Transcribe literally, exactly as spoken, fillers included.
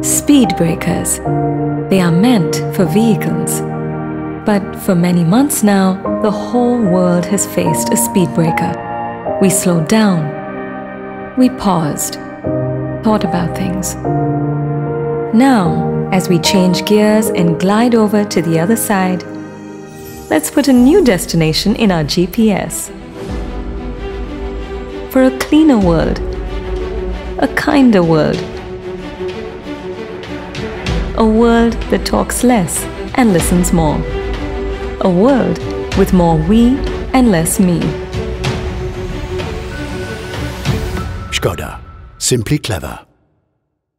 Speed breakers. They are meant for vehicles. But for many months now, the whole world has faced a speed breaker. We slowed down. We paused. Thought about things. Now, as we change gears and glide over to the other side, let's put a new destination in our G P S. For a cleaner world, a kinder world, a world that talks less and listens more, a world with more we and less me. Škoda. Simply clever.